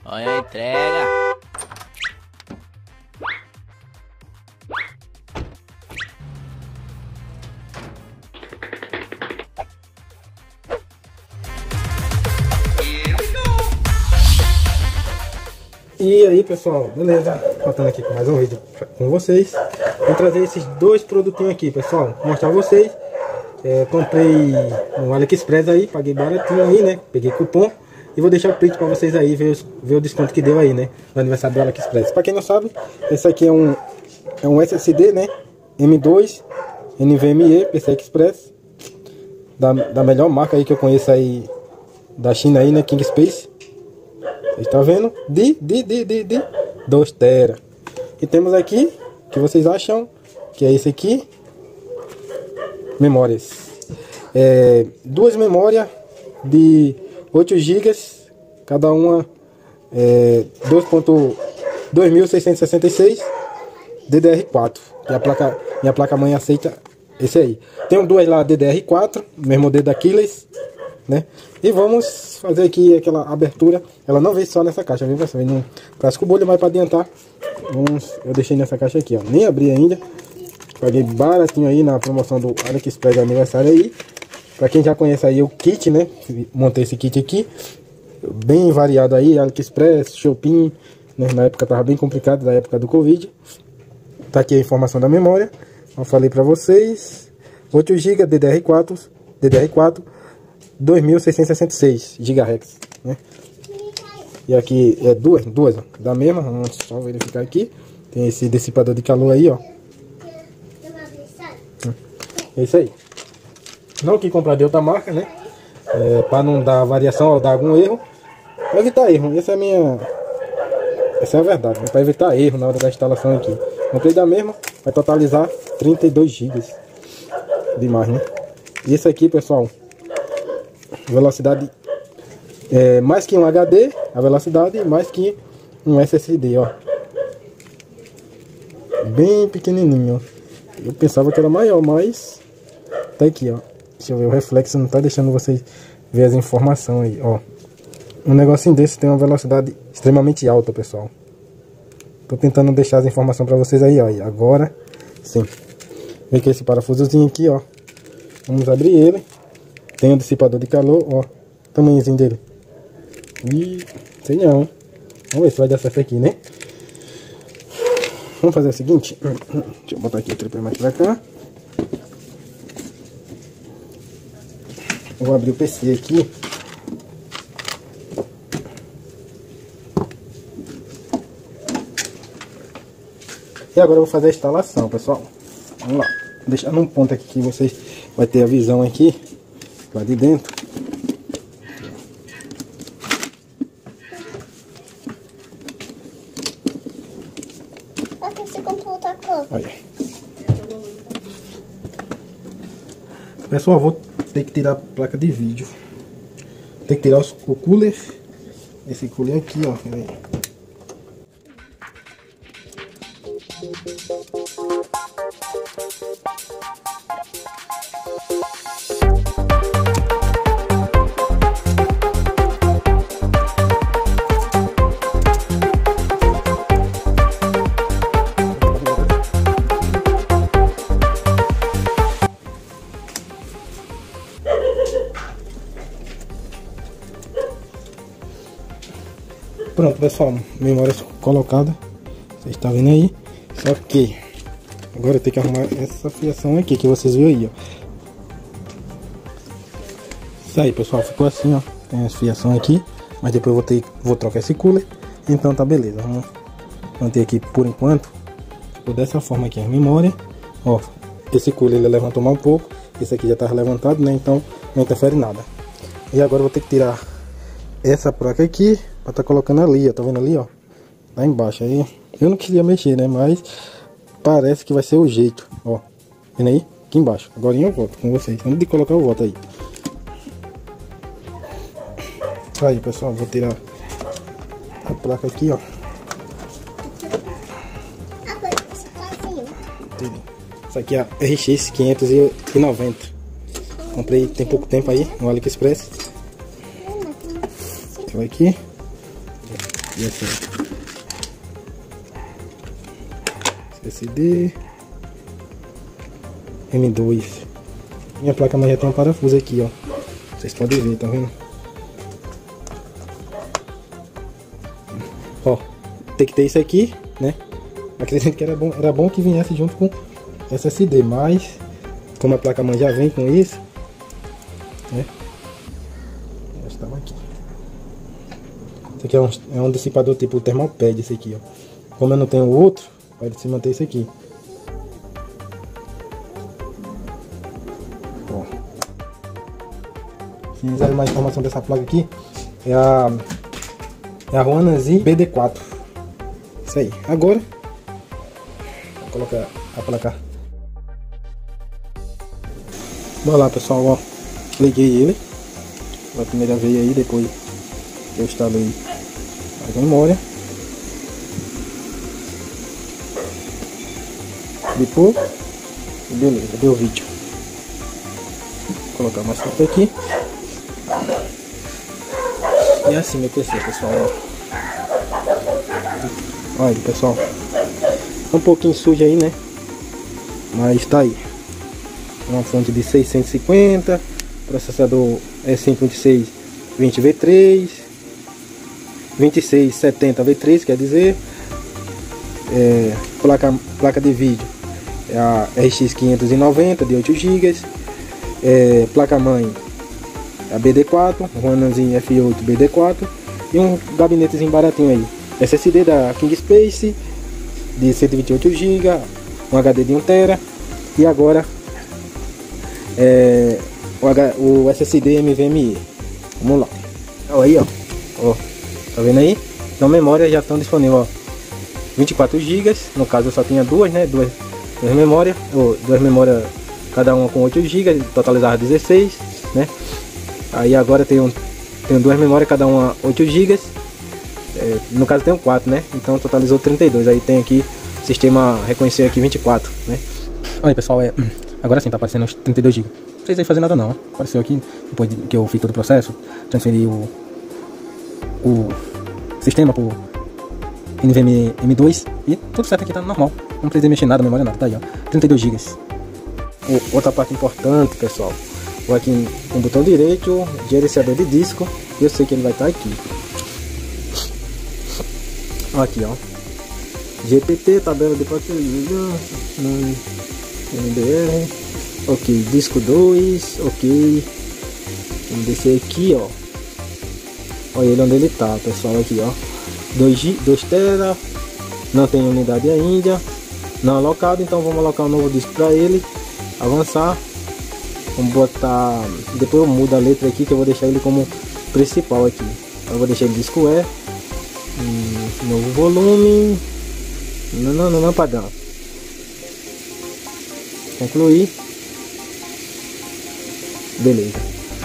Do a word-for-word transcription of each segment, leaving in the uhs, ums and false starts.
Olha a entrega. E aí pessoal, beleza? Voltando aqui com mais um vídeo com vocês. Vou trazer esses dois produtinhos aqui, pessoal, vou mostrar pra vocês. é, Comprei no AliExpress aí, paguei baratinho aí, né? Peguei cupom e vou deixar o print pra vocês aí, ver, os, ver o desconto que deu aí, né? No aniversário do AliExpress. Pra quem não sabe, esse aqui é um, é um S S D, né? M dois N V M e P C I Express, da, da melhor marca aí que eu conheço aí, da China aí, né? King Space. Vocês estão vendo? De, de, de, de, de dois tera. E temos aqui, o que vocês acham? Que é esse aqui. Memórias. É, duas memórias de oito gigas. Cada uma é, dois mil seiscentos e sessenta e seis D D R quatro. E a placa, minha placa mãe aceita esse aí. Tem duas lá D D R quatro, mesmo modelo da Achilles, né? E vamos fazer aqui aquela abertura. Ela não veio só nessa caixa, viu pessoal? Vem no plástico bolha, mas para adiantar, vamos, eu deixei nessa caixa aqui, ó. Nem abri ainda. Paguei baratinho aí na promoção do AliExpress de aniversário aí. Para quem já conhece aí o kit, né? Montei esse kit aqui, bem variado aí, AliExpress, Shopee, né? Na época tava bem complicado, da época do Covid. Tá aqui a informação da memória. Eu falei para vocês. oito gigas D D R quatro, D D R quatro. dois mil seiscentos e sessenta e seis gigahertz, né? E aqui é duas, duas ó, da mesma. Vamos só verificar aqui. Tem esse dissipador de calor aí, ó. É isso aí. Não que comprar de outra marca, né? É, para não dar variação ou dar algum erro. Para evitar erro. Essa é a minha. Essa é a verdade, né? Para evitar erro na hora da instalação aqui. Comprei da mesma. Vai totalizar trinta e dois gigas de imagem, né? E esse aqui, pessoal, velocidade é mais que um H D, a velocidade mais que um S S D, ó. Bem pequenininho, ó. Eu pensava que era maior, mas tá aqui, ó. Deixa eu ver, o reflexo não tá deixando vocês ver as informações aí, ó. Um negocinho desse tem uma velocidade extremamente alta, pessoal. Tô tentando deixar as informações pra vocês aí, ó. E agora sim. Vem com esse parafusozinho aqui, ó. Vamos abrir ele. Tem um dissipador de calor, ó. Tamanhozinho dele. Ih, sei não. Vamos ver se vai dar certo aqui, né? Vamos fazer o seguinte. Deixa eu botar aqui o tripé mais pra cá. Eu vou abrir o P C aqui. E agora eu vou fazer a instalação, pessoal. Vamos lá. Vou deixar num ponto aqui que vocês vai ter a visão aqui. Lá de dentro. Olha. Pessoal, vou ter que tirar a placa de vídeo. Tem que tirar os, o cooler. Esse cooler aqui, ó. Aí. Pronto, pessoal, memória colocada, vocês estão vendo aí. Só que agora eu tenho que arrumar essa fiação aqui que vocês viram aí, ó. Isso aí, pessoal, ficou assim, ó. Tem as fiação aqui, mas depois eu vou ter, vou trocar esse cooler. Então tá beleza, vamos manter aqui por enquanto. Ficou dessa forma aqui a memória, ó. Esse cooler ele levantou mais um pouco, esse aqui já tá levantado, né? Então não interfere nada. E agora eu vou ter que tirar essa placa aqui pra tá colocando ali, ó. Tá vendo ali, ó? Lá embaixo aí. Eu não queria mexer, né? Mas parece que vai ser o jeito, ó. Vendo aí? Aqui embaixo. Agora eu volto com vocês. Antes de colocar, eu volto aí. Aí, pessoal, vou tirar a placa aqui, ó. Isso aqui é a R X quinhentos e noventa. Comprei tem pouco tempo aí no AliExpress. Aqui. E assim, S S D M dois. Minha placa mãe já tem um parafuso aqui, ó. Vocês podem ver, tá vendo? Ó, tem que ter isso aqui, né? Acredito que era bom, era bom que viesse junto com S S D, mas como a placa mãe já vem com isso, né? Já estava aqui. Esse aqui é um, é um dissipador tipo Thermalpad, esse aqui, ó. Como eu não tenho outro, pode se manter esse aqui. Ó. Se quiser mais informação dessa placa aqui, é a é a Huananzi B D quatro. Isso aí. Agora vou colocar a placa. Bora lá, pessoal, ó. Liguei ele pela primeira vez aí, depois eu instalei a memória. Depois, beleza, deu vídeo. Vou colocar mais foto aqui. E assim meu P C, pessoal, ó. Olha aí, pessoal, um pouquinho sujo aí, né? Mas tá aí. Uma fonte de seiscentos e cinquenta, processador é cinco vinte e seis vinte V três, vinte e seis setenta V três, quer dizer, é, placa, placa de vídeo é a R X quinhentos e noventa de oito gigas, é, placa mãe a B D quatro, Huananzi F oito B D quatro e um gabinetezinho baratinho aí, S S D da Kingspace de cento e vinte e oito gigas, um H D de um tera e agora é, o, H, o S S D M V M E. Vamos lá. Olha aí, ó. Ó, tá vendo aí? Então memórias já estão disponíveis, ó. vinte e quatro gigas, no caso eu só tinha duas, né? Duas, duas memórias, ou duas memórias, cada uma com oito gigas, totalizava dezesseis, né? Aí agora tenho, tenho duas memórias, cada uma oito gigas. É, no caso tenho quatro, né? Então totalizou trinta e dois. Aí tem aqui, o sistema reconheceu aqui vinte e quatro, né? Olha aí, pessoal, é, agora sim tá aparecendo os trinta e dois gigas. Não precisei fazer nada não, ó. Apareceu aqui, depois de, que eu fiz todo o processo, transferi o, o sistema pro N V M E M dois e tudo certo aqui, tá normal. Não precisei mexer nada, memória nada, tá aí, ó. trinta e dois gigas. O, outra parte importante, pessoal, vou aqui com o botão direito, gerenciador de disco, eu sei que ele vai estar aqui. Aqui, ó. G P T, tabela de patrimônio, N D R, ok, disco dois, ok. Vamos descer aqui, ó. Olha ele onde ele tá, pessoal, aqui, ó. dois tera, não tem unidade ainda, não alocado, então vamos alocar um novo disco para ele. Avançar, vamos botar, depois eu mudo a letra aqui que eu vou deixar ele como principal aqui. Eu vou deixar ele disco E, um novo volume, não, não, não, não padrão. Concluir, beleza.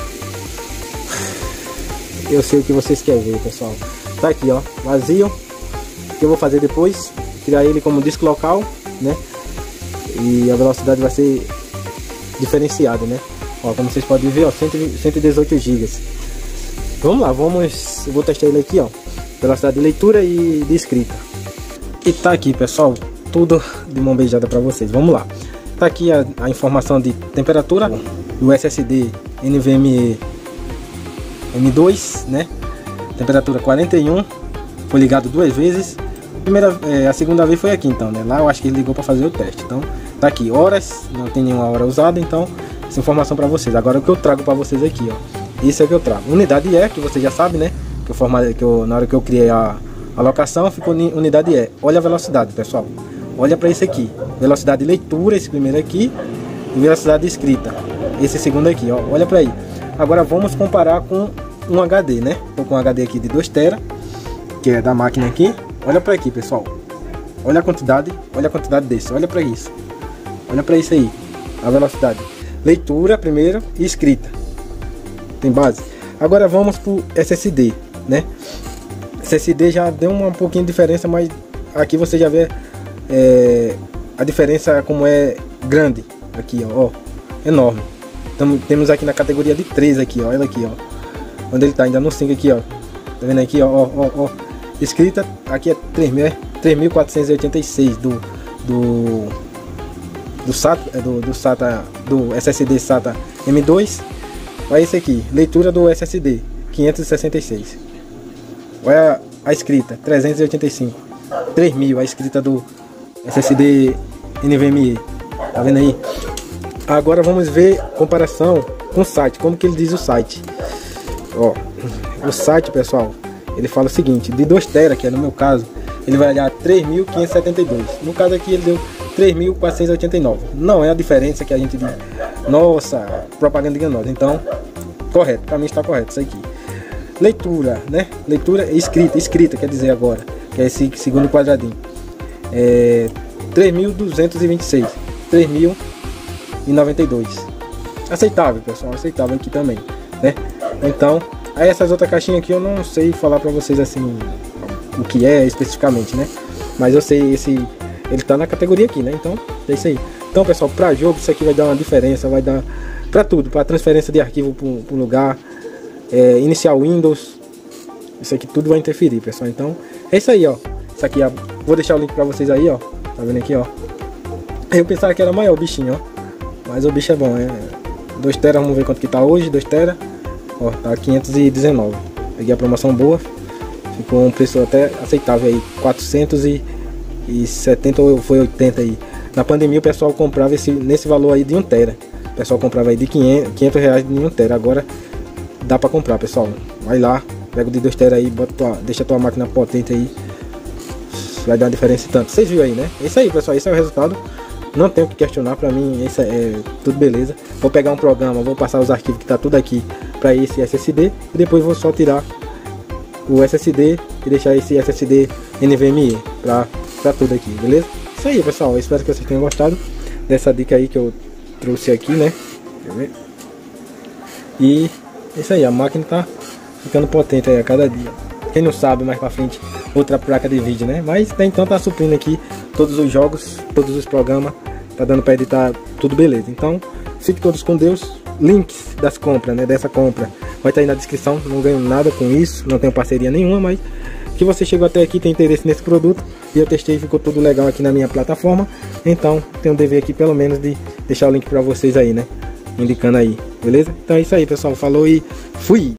Eu sei o que vocês querem ver, pessoal. Tá aqui, ó, vazio. O que eu vou fazer depois? Tirar ele como disco local, né? E a velocidade vai ser diferenciada, né? Ó, como vocês podem ver, ó, cento e dezoito gigas. Vamos lá, vamos. Eu vou testar ele aqui, ó. Velocidade de leitura e de escrita. E tá aqui, pessoal, tudo de mão beijada para vocês. Vamos lá. Tá aqui a, a informação de temperatura do S S D N V M E M dois, né? Temperatura quarenta e um. Foi ligado duas vezes. Primeira, é, a segunda vez foi aqui, então, né? Lá eu acho que ele ligou para fazer o teste. Então, tá aqui horas, não tem nenhuma hora usada, então essa informação para vocês. Agora o que eu trago para vocês aqui, ó. Isso é o que eu trago. Unidade E, que você já sabe, né? Que eu formei, que eu, na hora que eu criei a alocação, ficou unidade E. Olha a velocidade, pessoal. Olha para esse aqui. Velocidade de leitura, esse primeiro aqui, e velocidade de escrita, esse segundo aqui, ó. Olha para aí. Agora vamos comparar com um H D, né? Tô com um H D aqui de dois tera, que é da máquina aqui. Olha para aqui, pessoal. Olha a quantidade, olha a quantidade desse. Olha para isso. Olha para isso aí. A velocidade. Leitura primeiro e escrita. Tem base. Agora vamos pro S S D, né? S S D já deu uma um pouquinho de diferença, mas aqui você já vê é, a diferença como é grande. Aqui, ó, ó, enorme. Tamo, temos aqui na categoria de três aqui, ó. Olha aqui, ó. Onde ele tá, ainda no cinco aqui, ó. Tá vendo aqui, ó, ó, ó, ó. escrita, aqui é três mil quatrocentos e oitenta e seis do do do SATA, do, do SATA, do S S D SATA M dois. Olha esse aqui, leitura do S S D quinhentos e sessenta e seis. Olha a, a escrita trezentos e oitenta e cinco, três mil a escrita do S S D N V M e. Tá vendo aí? Agora vamos ver comparação com o site, como que ele diz o site. Ó, o site, pessoal, ele fala o seguinte: de dois tera, que é no meu caso, ele vai dar três mil quinhentos e setenta e dois. No caso aqui ele deu três mil quatrocentos e oitenta e nove. Não é a diferença que a gente diz, nossa, propaganda enganosa. Então, correto, para mim está correto isso aqui. Leitura, né? Leitura escrita, escrita quer dizer agora, que é esse segundo quadradinho. É três mil duzentos e vinte e seis, três mil e noventa e dois. Aceitável, pessoal, aceitável aqui também, né? Então, aí essas outras caixinhas aqui eu não sei falar para vocês assim o que é especificamente, né? Mas eu sei esse, ele tá na categoria aqui, né? Então, é isso aí. Então, pessoal, para jogo isso aqui vai dar uma diferença, vai dar para tudo, para transferência de arquivo para um lugar, é, iniciar Windows, isso aqui tudo vai interferir, pessoal. Então, é isso aí, ó. Isso aqui, ó, vou deixar o link para vocês aí, ó. Tá vendo aqui, ó? Eu pensava que era maior o bichinho, ó. Mas o bicho é bom, é dois tera, vamos ver quanto que tá hoje, dois tera. Ó, tá quinhentos e dezenove. Peguei a promoção boa. Ficou um preço até aceitável aí, quatrocentos e setenta ou foi oitenta aí. Na pandemia o pessoal comprava esse, nesse valor aí de um tera. O pessoal comprava aí de quinhentos reais de um tera. Agora dá pra comprar, pessoal. Vai lá, pega o de dois tera aí, bota tua, deixa a tua máquina potente aí. Vai dar uma diferença tanto. Vocês viram aí, né? É isso aí, pessoal. Esse é o resultado. Não tenho que questionar, pra mim isso é tudo beleza. Vou pegar um programa, vou passar os arquivos que tá tudo aqui para esse S S D e depois vou só tirar o S S D e deixar esse S S D N V M e para para tudo aqui, beleza? Isso aí, pessoal, eu espero que vocês tenham gostado dessa dica aí que eu trouxe aqui, né? Deixa eu ver. E é isso aí, a máquina tá ficando potente aí a cada dia. Quem não sabe, mais para frente outra placa de vídeo, né? Mas até então tá suprindo aqui todos os jogos, todos os programas, tá dando para editar tudo beleza. Então, fiquem todos com Deus. Links das compras, né, dessa compra vai estar aí na descrição. Não ganho nada com isso, não tenho parceria nenhuma, mas que você chegou até aqui, tem interesse nesse produto e eu testei e ficou tudo legal aqui na minha plataforma. Então tenho um dever aqui pelo menos de deixar o link para vocês aí, né, indicando aí, beleza? Então é isso aí, pessoal, falou e fui!